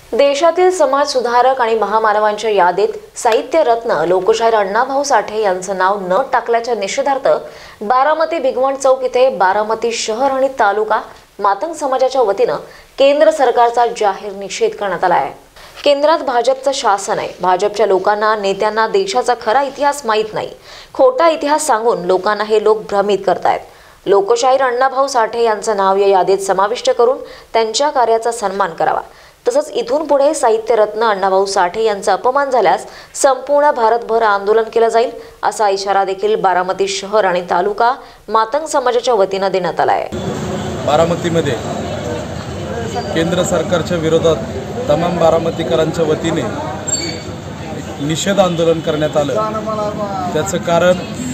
देशातील समाज सुधारक आणि महामानवांच्या यादीत साहित्य रत्न लोकशाहीर अण्णाभाऊ साठे यांचं नाव न टाकल्याच्या निषेधार्थ बारामती भिगवण चौक येथे बारामती शहर आणि तालुका मातंग समाजाच्या वतीनं केंद्र सरकारचा जाहीर निषेध करण्यात आला आहे। केंद्रात भाजपचं शासन आहे। भाजपच्या लोकांना नेत्यांना देशाचा खरा इतिहास माहीत नाही। खोटा इतिहास सांगून लोकांना हे लोक भ्रमित करतायत। लोकशाहीर अण्णाभाऊ साठे यांचं नाव या यादीत समाविष्ट करून त्यांच्या कार्याचा सन्मान करावा। तसंच इथून पुढे साहित्य रत्न अण्णाभाऊ साठे यांचा अपमान झाल्यास संपूर्ण भारतभर आंदोलन केलं जाईल असा इशारा देखील बारामती शहर आणि तालुका मातंग समाजाच्या वतीनं देण्यात आला आहे। बारामतीमध्ये केंद्र सरकारच्या विरोधात तमाम बारामतीकरांच्या वतीने निषेध आंदोलन करण्यात आलं। त्याचं कारण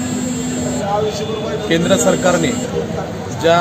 केंद्र सरकारने ज्या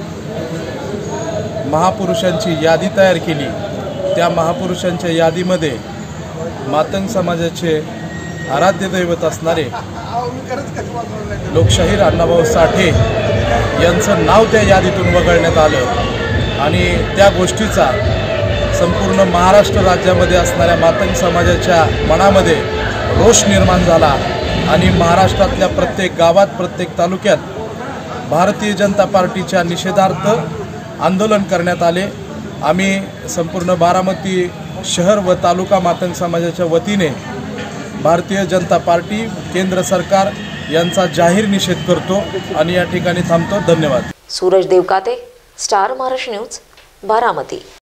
महापुरुषांची यादी तयार केली त्या महापुरुषांच्या यादीमध्ये मातंग समाजाचे आराध्य दैवत असणारे लोकशाहीर अण्णाभाऊ साठे यांचं नाव त्या यादीतून वगळण्यात आलं आणि त्या गोष्टीचा संपूर्ण महाराष्ट्र राज्यामध्ये असणाऱ्या मातंग समाजाच्या मनामध्ये रोष निर्माण झाला आणि महाराष्ट्रातल्या प्रत्येक गावात प्रत्येक तालुक्यात भारतीय जनता पार्टीच्या निषेधार्थ आंदोलन करण्यात आले। आम्ही संपूर्ण बारामती शहर व तालुका मातंग समाजाच्या वतीने भारतीय जनता पार्टी केंद्र सरकार यांचा जाहीर निषेध करतो आणि या ठिकाणी थांबतो। धन्यवाद। Suraj Devkate, star Maharashtra news, Baramati.